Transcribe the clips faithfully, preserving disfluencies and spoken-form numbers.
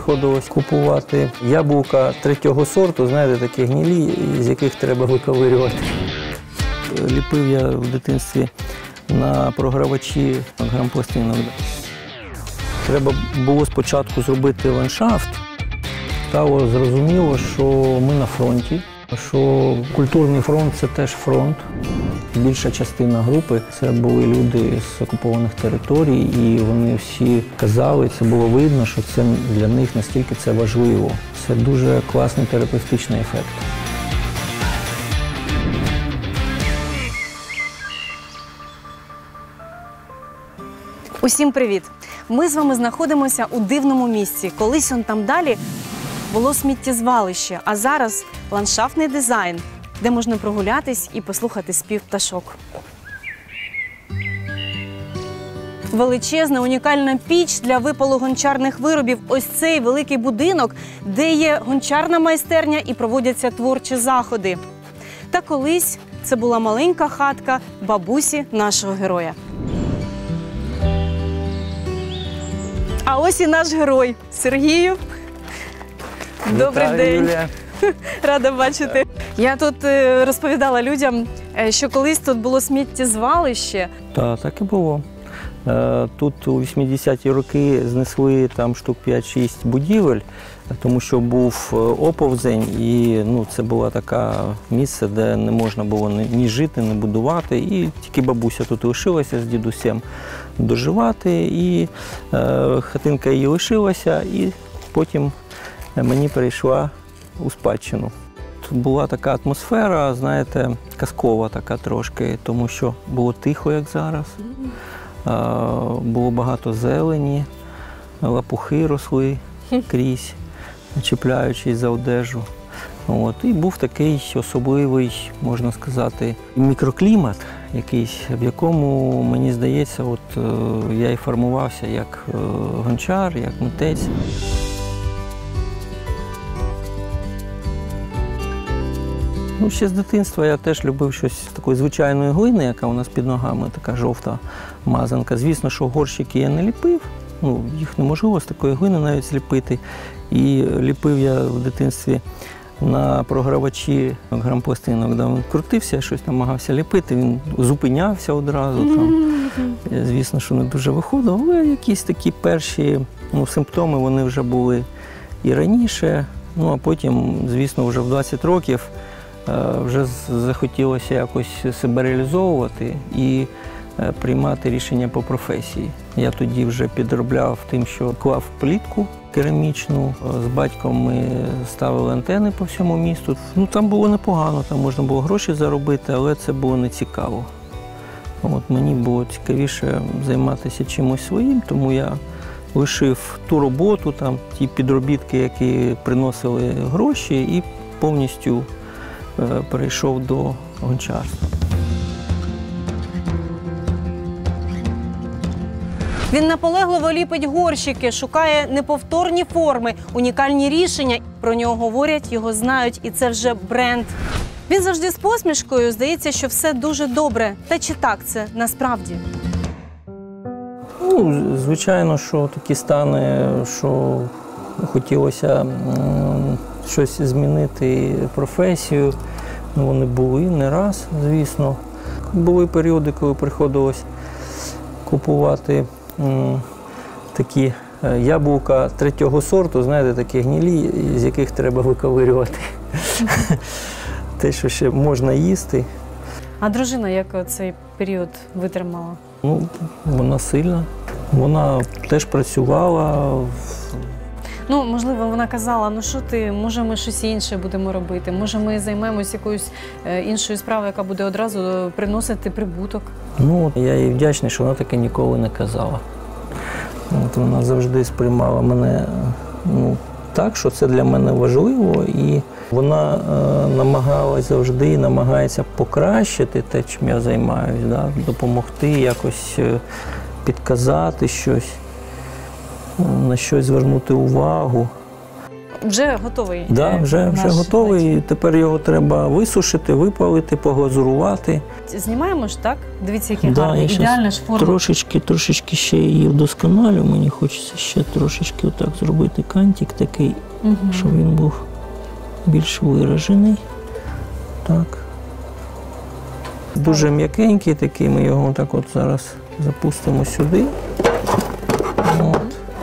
приходилось купувати яблука третього сорту, знаєте, такі гнилі, з яких треба виковирювати. Ліпив я в дитинстві на програвачі грампластинок. Треба було спочатку зробити ландшафт. Стало зрозуміло, що ми на фронті, що культурний фронт – це теж фронт. Більша частина групи – це були люди з окупованих територій, і вони всі казали, це було видно, що це для них настільки це важливо. Це дуже класний терапевтичний ефект. Усім привіт! Ми з вами знаходимося у дивному місці. Колись он там далі було сміттєзвалище, а зараз ландшафтний дизайн, де можна прогулятись і послухати спів пташок. Величезна, унікальна піч для випалу гончарних виробів. Ось цей великий будинок, де є гончарна майстерня і проводяться творчі заходи. Та колись це була маленька хатка бабусі нашого героя. А ось і наш герой Сергію. Добрий Вітаю, день. Юлія. Рада бачити. Я тут е, розповідала людям, е, що колись тут було сміттєзвалище. Так, так і було. Е, Тут у вісімдесяті роки знесли там штук п'ять-шість будівель, тому що був оповзень, і ну, це було таке місце, де не можна було ні жити, ні будувати. І тільки бабуся тут лишилася з дідусем доживати, і е, хатинка її лишилася, і потім мені перейшла у спадщину. Тут була така атмосфера, знаєте, казкова така трошки, тому що було тихо, як зараз. Було багато зелені, лапухи росли крізь, чіпляючись за одежу. От. І був такий особливий, можна сказати, мікроклімат якийсь, в якому, мені здається, от, я і формувався як гончар, як митець. Ну, ще з дитинства я теж любив щось з такої звичайної глини, яка у нас під ногами, така жовта мазанка. Звісно, що горщики я не ліпив, ну, їх неможливо з такої глини навіть зліпити. І ліпив я в дитинстві на програвачі грампластинок, де він крутився, я щось намагався ліпити, він зупинявся одразу. Там. Звісно, що не дуже виходило, але якісь такі перші ну, симптоми вони вже були і раніше. Ну, а потім, звісно, вже в двадцять років вже захотілося якось себе реалізовувати і приймати рішення по професії. Я тоді вже підробляв тим, що клав плітку керамічну. З батьком ми ставили антени по всьому місту. Ну, там було непогано, там можна було гроші заробити, але це було не цікаво. От мені було цікавіше займатися чимось своїм, тому я лишив ту роботу, там, ті підробітки, які приносили гроші, і повністю перейшов до гончарства. Він наполегливо ліпить горщики, шукає неповторні форми, унікальні рішення. Про нього говорять, його знають, і це вже бренд. Він завжди з посмішкою, здається, що все дуже добре. Та чи так це насправді? Ну, звичайно, що такі стани, що хотілося щось змінити професію. Ну, вони були не раз, звісно. Були періоди, коли приходилось купувати м, такі яблука третього сорту, знаєте, такі гнилі, з яких треба виковирювати. Те, що ще можна їсти. А дружина як цей період витримала? Ну, вона сильна. Вона теж працювала. Ну, можливо, вона казала, ну що ти, може ми щось інше будемо робити, може ми займемось якоюсь е, іншою справою, яка буде одразу приносити прибуток. Ну, я їй вдячний, що вона таке ніколи не казала. От вона завжди сприймала мене ну, так, що це для мене важливо, і вона е, намагалась завжди, намагається покращити те, чим я займаюся, да? Допомогти, якось е, підказати щось, на щось звернути увагу. Вже готовий? Да, вже, вже наш готовий. глечик. І тепер його треба висушити, випалити, поглазурувати. Знімаємо ж, так? Дивіться, який Да, гарний, я щас ідеальна ж форма. Трошечки, трошечки ще її вдосконалю. Мені хочеться ще трошечки отак зробити кантик такий, Угу. щоб він був більш виражений. Так. Дуже м'якенький такий, ми його так от зараз запустимо сюди. От.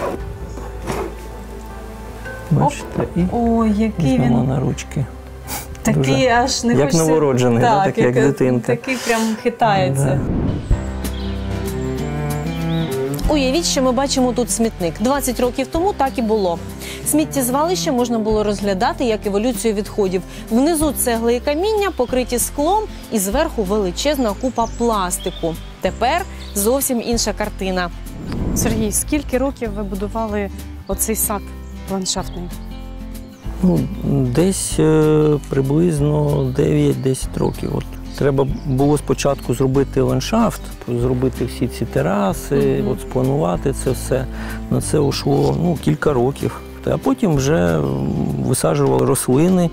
Бачите, і Ой, який візьмемо він на ручки. такий, дуже, аж не як хочеться... новороджений, так, да, так, як дитинка. Такий прям хитається. Да. Уявіть, що ми бачимо тут смітник. двадцять років тому так і було. Сміттєзвалище можна було розглядати як еволюцію відходів. Внизу цегли і каміння, покриті склом, і зверху величезна купа пластику. Тепер зовсім інша картина. Сергій, скільки років ви будували оцей сад ландшафтний? Ну, десь е, приблизно дев'ять-десять років. От. Треба було спочатку зробити ландшафт, зробити всі ці тераси, Мгм. от, спланувати це все. На це йшло ну, кілька років. А потім вже м, висаджували рослини.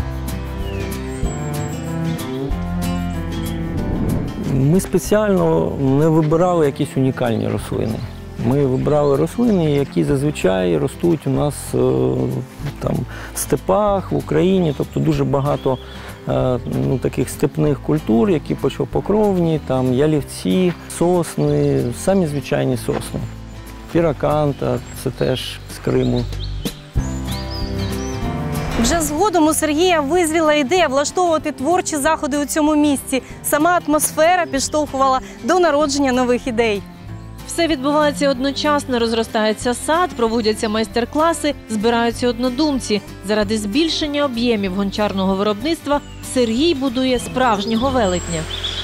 Ми спеціально не вибирали якісь унікальні рослини. Ми вибрали рослини, які зазвичай ростуть у нас е, там, в степах, в Україні, тобто дуже багато е, ну, таких степних культур, які почвопокровні, там ялівці, сосни, самі звичайні сосни. Піраканта – це теж з Криму. Вже згодом у Сергія визвіла ідея влаштовувати творчі заходи у цьому місці. Сама атмосфера підштовхувала до народження нових ідей. Все відбувається одночасно, розростається сад, проводяться майстер-класи, збираються однодумці. Заради збільшення об'ємів гончарного виробництва Сергій будує справжнього велетня.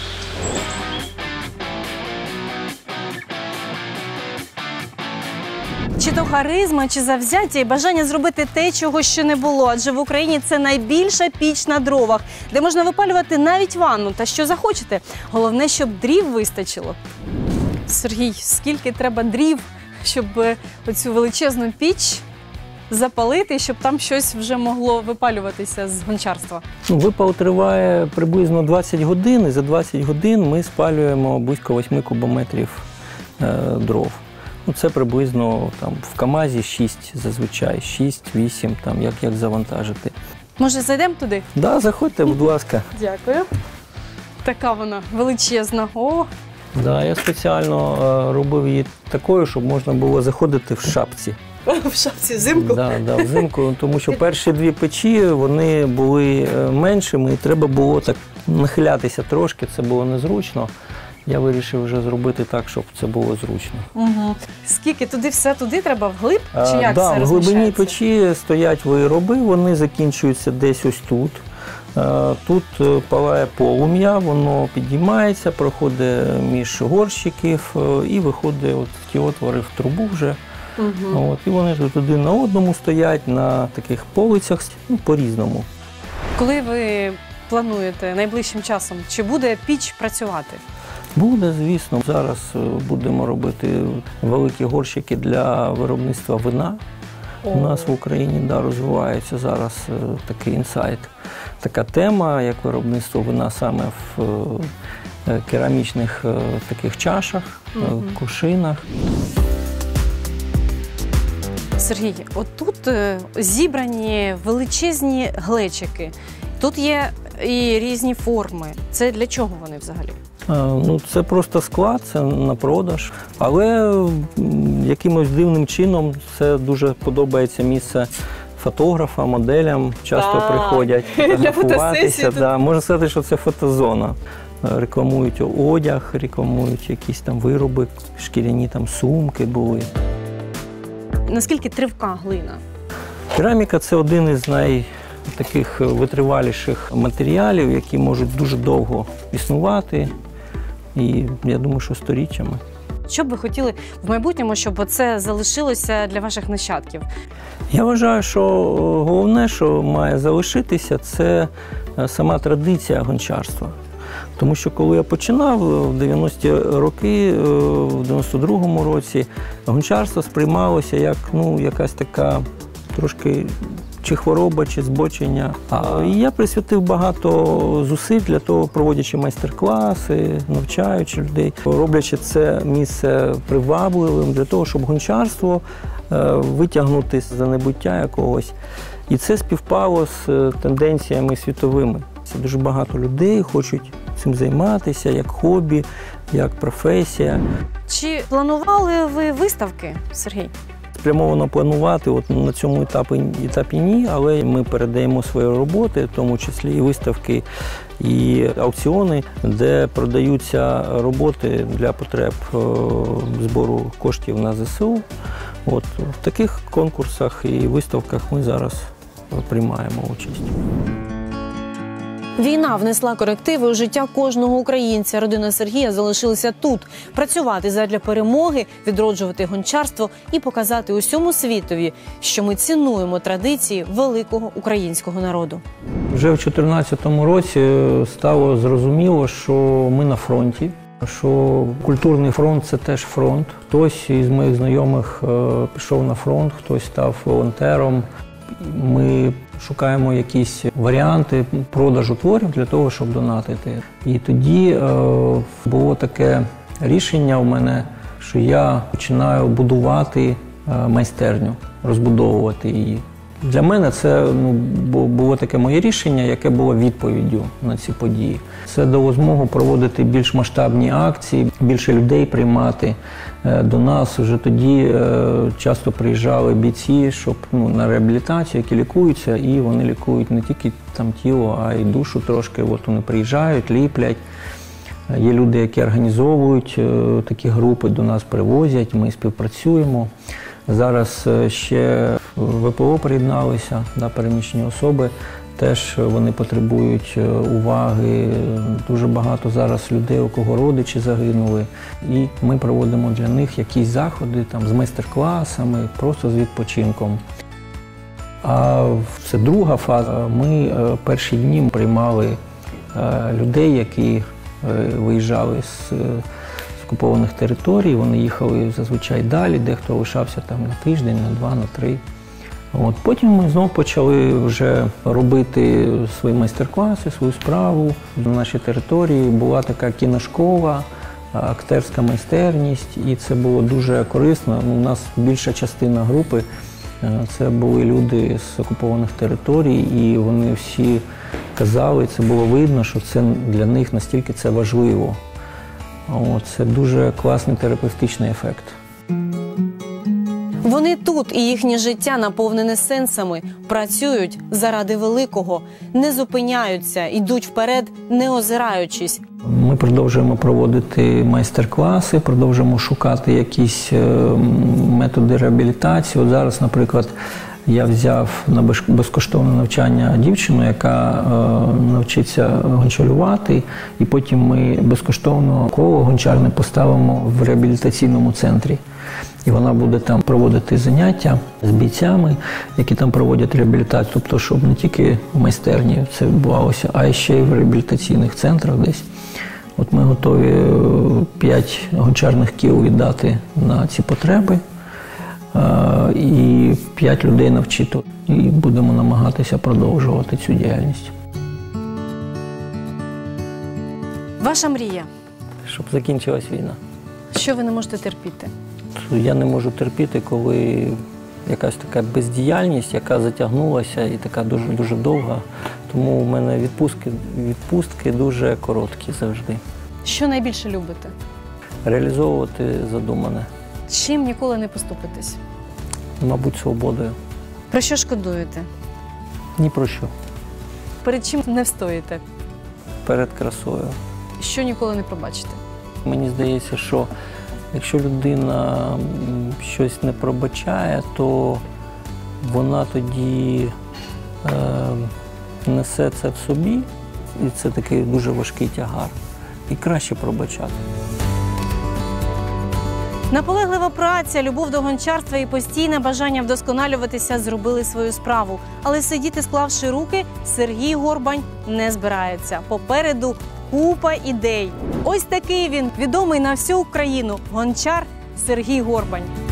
Чи то харизма, чи завзяття і бажання зробити те, чого ще не було. Адже в Україні це найбільша піч на дровах, де можна випалювати навіть ванну та що захочете. Головне, щоб дрів вистачило. Сергій, скільки треба дрів, щоб оцю величезну піч запалити, щоб там щось вже могло випалюватися з гончарства? Ну, випал триває приблизно двадцять годин, і за двадцять годин ми спалюємо близько восьми кубометрів е, дров. Ну, це приблизно там, в КАМАЗі шість зазвичай, шість-вісім, там, як, як завантажити. Може, зайдемо туди? Так, да, заходьте, будь ласка. Дякую. Така вона величезна. О, Да, я спеціально е, робив її такою, щоб можна було заходити в шапці. в шапці взимку. Да, да, взимку, тому що перші дві печі вони були е, меншими, і треба було так нахилятися трошки, це було незручно. Я вирішив вже зробити так, щоб це було зручно. Угу. Скільки туди все туди треба вглиб? Чи А, як да, це в глибині розміщається? печі стоять вироби, вони закінчуються десь ось тут. А, Тут е, палає полум'я, воно підіймається, проходить між горщиків е, і виходить от в ті отвори в трубу вже. Угу. От, і вони тут один на одному стоять на таких полицях, ну, по-різному. Коли ви плануєте найближчим часом, чи буде піч працювати? Буде, звісно. Зараз е, будемо робити великі горщики для виробництва вина. У нас в Україні да, розвивається зараз е, такий інсайт, така тема, як виробництво вина саме в е, керамічних е, таких чашах, е, Мгм. кувшинах. Сергій, отут е, зібрані величезні глечики. Тут є і різні форми. Це для чого вони взагалі? Е, Ну, це просто склад, це на продаж. Але м, якимось дивним чином це дуже подобається місце фотографам, моделям. Часто Так. приходять Для фотографуватися. фотосесії тут. Да. Можна сказати, що це фотозона. Е, Рекламують одяг, рекламують якісь там вироби, шкіряні там сумки були. Наскільки тривка глина? Кераміка – це один із най таких витриваліших матеріалів, які можуть дуже довго існувати. І я думаю, що сторіччями. Що б ви хотіли в майбутньому, щоб це залишилося для ваших нащадків? Я вважаю, що головне, що має залишитися, це сама традиція гончарства. Тому що коли я починав в дев'яності роки, в дев'яносто другому році, гончарство сприймалося як ну, якась така трошки чи хвороба, чи збочення. А я присвятив багато зусиль для того, проводячи майстер-класи, навчаючи людей, роблячи це місце привабливим для того, щоб гончарство витягнути з занебуття якогось. І це співпало з тенденціями світовими. Це дуже багато людей хочуть цим займатися як хобі, як професія. Чи планували ви виставки, Сергій? Спрямовано планувати от на цьому етапі, етапі ні, але ми передаємо свої роботи, в тому числі і виставки, і аукціони, де продаються роботи для потреб збору коштів на зе се у. От, в таких конкурсах і виставках ми зараз приймаємо участь. Війна внесла корективи у життя кожного українця. Родина Сергія залишилася тут – працювати задля перемоги, відроджувати гончарство і показати усьому світові, що ми цінуємо традиції великого українського народу. Вже в дві тисячі чотирнадцятому році стало зрозуміло, що ми на фронті, що культурний фронт – це теж фронт. Хтось із моїх знайомих пішов на фронт, хтось став волонтером. Ми шукаємо якісь варіанти продажу творів для того, щоб донатити. І тоді е, було таке рішення у мене, що я починаю будувати е, майстерню, розбудовувати її. Для мене це ну, було таке моє рішення, яке було відповіддю на ці події. Це дало змогу проводити більш масштабні акції, більше людей приймати. До нас вже тоді часто приїжджали бійці, щоб ну, на реабілітацію, які лікуються, і вони лікують не тільки там тіло, а й душу трошки. От вони приїжджають, ліплять. Є люди, які організовують такі групи, до нас привозять, ми співпрацюємо. Зараз ще ве пе о приєдналися, да, переміщені особи, теж вони потребують уваги. Дуже багато зараз людей, у кого родичі загинули. І ми проводимо для них якісь заходи там, з майстер-класами, просто з відпочинком. А це друга фаза. Ми перші дні приймали людей, які виїжджали з окупованих територій, вони їхали зазвичай далі, дехто лишався там на тиждень, на два, на три. От. Потім ми знову почали вже робити свої майстер-класи, свою справу. На нашій території була така кіношкола, акторська майстерність, і це було дуже корисно. У нас більша частина групи – це були люди з окупованих територій, і вони всі казали, це було видно, що це для них настільки це важливо. Це дуже класний терапевтичний ефект. Вони тут, і їхнє життя наповнене сенсами, працюють заради великого, не зупиняються, йдуть вперед, не озираючись. Ми продовжуємо проводити майстер-класи, продовжуємо шукати якісь методи реабілітації. От зараз, наприклад, я взяв на безкоштовне навчання дівчину, яка е, навчиться гончарювати, і потім ми безкоштовно коло гончарне поставимо в реабілітаційному центрі. І вона буде там проводити заняття з бійцями, які там проводять реабілітацію. Тобто, щоб не тільки в майстерні це відбувалося, а ще й в реабілітаційних центрах десь. От ми готові п'ять гончарних кіл віддати на ці потреби. І п'ять людей навчити. І будемо намагатися продовжувати цю діяльність. Ваша мрія? Щоб закінчилась війна. Що ви не можете терпіти? Я не можу терпіти, коли якась така бездіяльність, яка затягнулася і така дуже, дуже довга. Тому у мене відпустки, відпустки дуже короткі завжди. Що найбільше любите? Реалізовувати задумане. Чим ніколи не поступитесь? Мабуть, свободою. Про що шкодуєте? Ні про що. Перед чим не встоїте? Перед красою. Що ніколи не пробачите? Мені здається, що якщо людина щось не пробачає, то вона тоді е, несе це в собі, і це такий дуже важкий тягар. І краще пробачати. Наполеглива праця, любов до гончарства і постійне бажання вдосконалюватися зробили свою справу. Але сидіти, склавши руки, Сергій Горбань не збирається. Попереду купа ідей. Ось такий він, відомий на всю Україну, гончар Сергій Горбань.